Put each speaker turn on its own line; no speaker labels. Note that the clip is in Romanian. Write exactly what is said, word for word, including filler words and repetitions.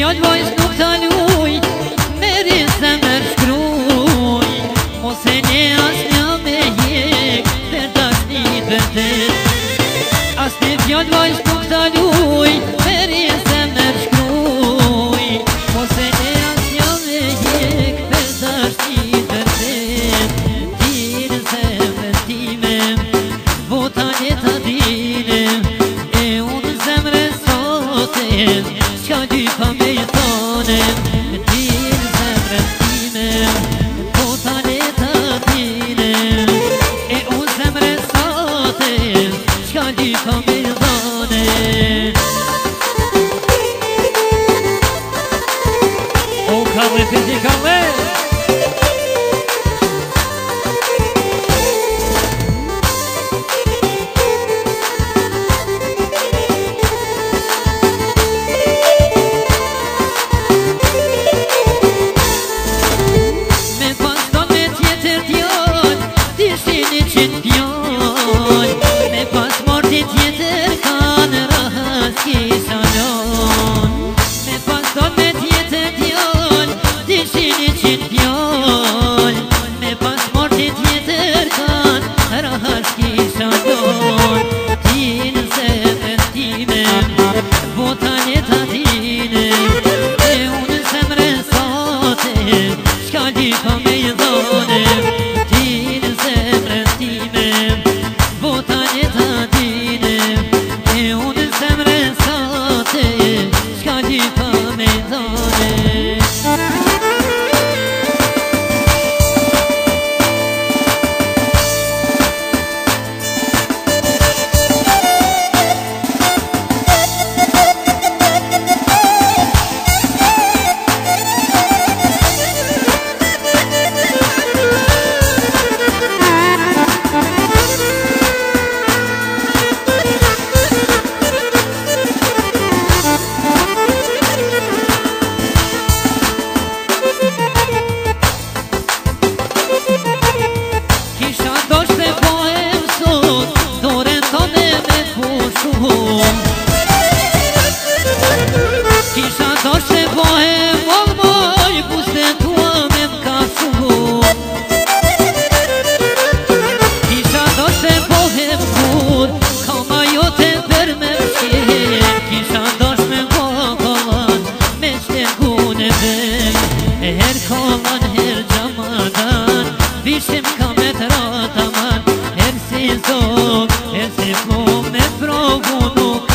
fjall vajs nuk t'aluj, meri zemër shkruj, mos e nje as nja me jek, për dashnit vërtet. As një fjall vajs nuk t'aluj, meri zemër shkruj, mos e nje as nja me jek, për dashnit vërtet. Dine zemër time, vota njeta dine, e unë zemre sote, qka dy pa me jetone. Dine zemre time, vota njeta dine, e unë zemre sote, qka dy pa me jetone. O kame piti kame, her kolan her camadan Bişim kamet rataman Her si zog, her si flom, me provunu